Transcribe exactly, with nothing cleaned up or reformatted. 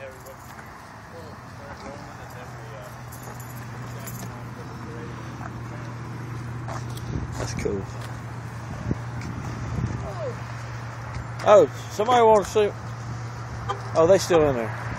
That's cool. Oh, somebody wants to see. Oh, they still in there.